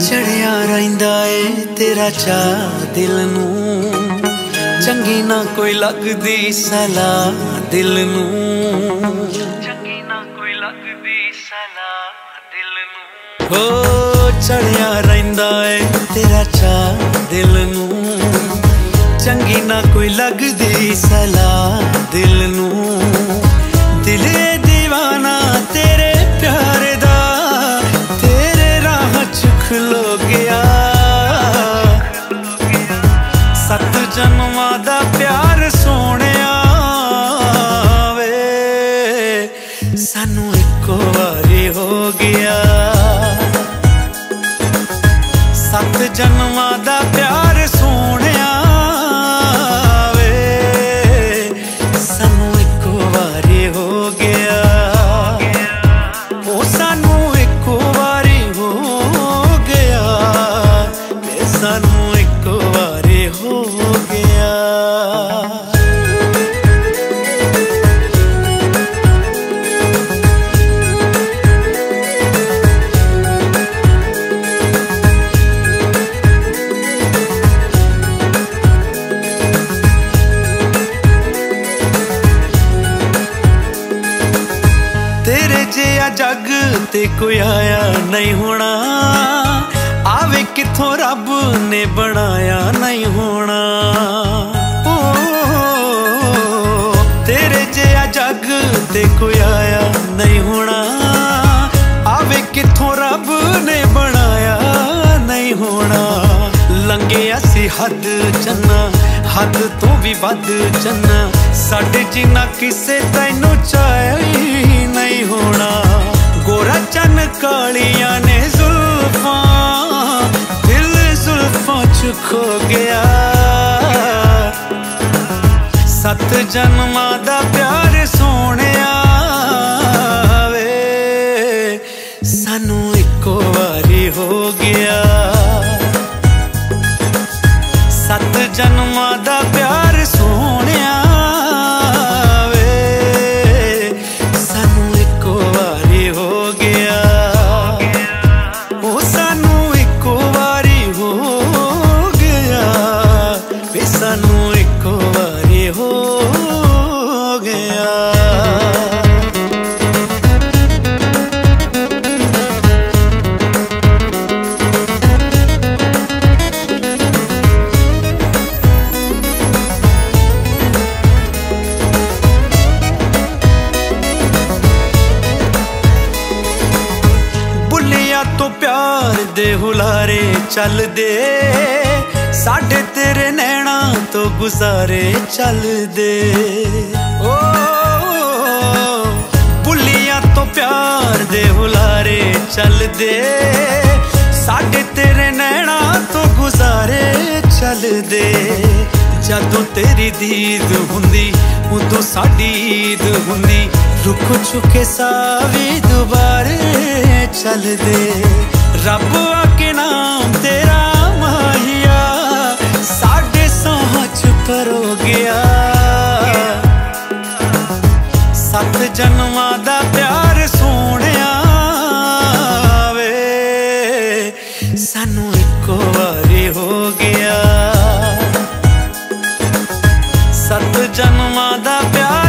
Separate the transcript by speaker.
Speaker 1: चढ़िया रहिंदा ए तेरा चा दिल नूं, चंगी ना कोई लगदी सलाह दिल नूं, चंगी ना कोई लगदी सलाह दिल नूं। हो चढ़िया रहिंदा ए तेरा चा दिल नूं, चंगी ना कोई लगदी सलाह दिल नूं। दिल दीवाना तेरे प्यार दा, तेरे राह च खलो गया। सत जन्मां दा प्यार सोहणिया वे, सानू इक्को वारी हो गया। सत जन्मां दा प्यार सोहणिया वे, सानू इक्को वारी हो गया। ओ सानू इक्को वारी हो गया, सानू इक्को वारी हो गया। तेरे जिहा जग ते कोई आया नहीं होना, आवे किथों रब ने बनाया नहीं होना। ओ तेरे जिहा जग ते कोई आया नहीं होना, आवे किथों रब ने बनाया नहीं होना। लंघे असी हद चन्ना, हद तो भी वध चन्ना, साडे जिन्ना किसे तैनू चाया ही नहीं होना। गोरा चन कालियां ने जुल्फां, दिल जुल्फां च खो गया। सत जन्मां दा प्यार सोहणिया वे, सानू इक्को वारी हो गया। सत जन्मां दा प्यार सोहणिया वे, सानू इक्को वारी हो गया। ओ सानू इक्को वारी हो गया, वे सानू इक्को वारी हो गया। तो प्यार दे हुलारे चल दे, साढ़े तेरे नैना तो गुजारे चल दे। ओ बुलिया तो प्यार दे हुलारे चल दे, साढ़े तेरे नैना तो गुजारे चल दे। जदों तेरी दीद हुंदी उदों साडी ईद हुंदी, रुक चुके सावी दुबारे चल दे। रब आके नाम तेरा माहिया, साढ़े सांच करो गया। सत जन्मां दा प्यार सोहणिया वे, सानू इक्को वारी हो गया। सत जन्मां दा प्यार